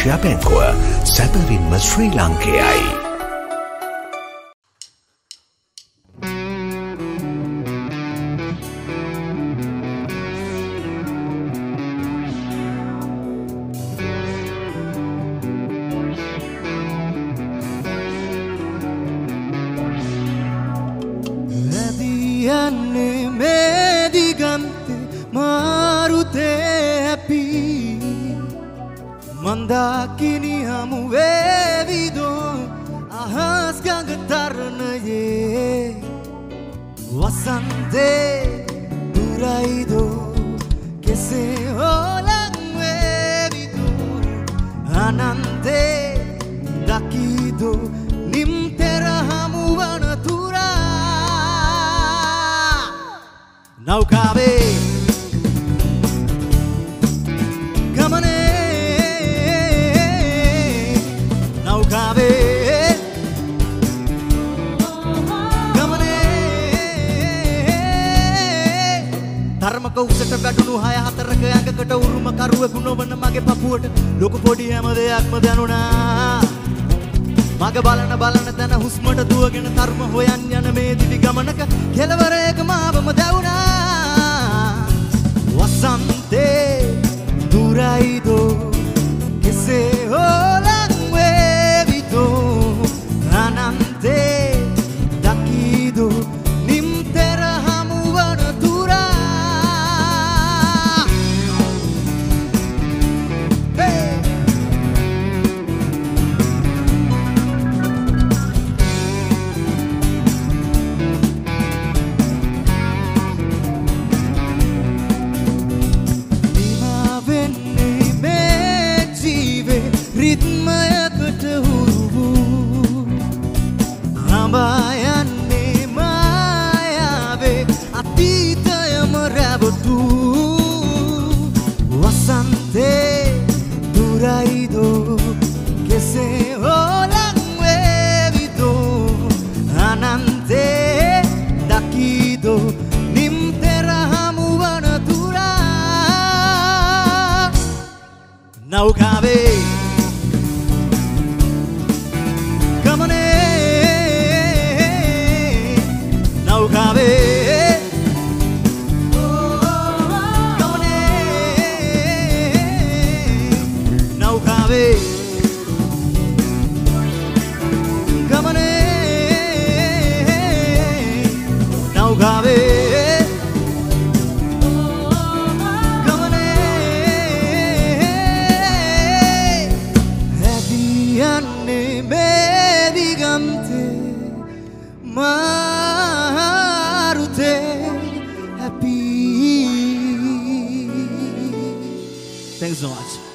Asia බැංකුව සැබවින්ම ශ්‍රී ලාංකේයයි. යන්නේ මේ දිගන්තේ මාරුතේ හැපි මන්දාකිනි හමු වේවිදෝ අහස් ගඟ තරණයේ වසන්තේ දුරයිදෝ කෙසේ හොලන් වේවිදෝ අනන්තේ දකිදෝ නිම්තෙර හමු වනතුරා නෞකාවේ ගමනේ නෞකාවේ ගමනේ ධර්මක උසට වැටුණු 6-4ක ඇඟකට උරුම කරුවෙකු නොවන මගේ පපුවට ලොකු පොඩි හැම දෙයක්ම දැනුණා මග බලන තැන හුස්මට දුවගෙන ධර්ම හොයන් යන මේ දිවි ගමනක කෙලවරයක මාවම දැවුණා වසන්තේ දුරයිදෝ කෙසේ හොලන් වේවිදෝ අනන්තේ දකිදෝ නිම්තෙර හමු වනතුරා රිද්මයකට හුරු හඹයන්නේ මායාවේ අතීතයම රැවටු වසන්තේ දුරයිදෝ කෙසේ හොලන් වේවිදෝ අනන්තේ දකිදෝ නිම්තෙර හමු වනතුරා නෞකාවේ නෞකාවේ නෞකාවේ ගමනේ නෞකාවේ ගමනේ හැදී යන්නේ මේ දිගන්තේ happy. Thanks so much.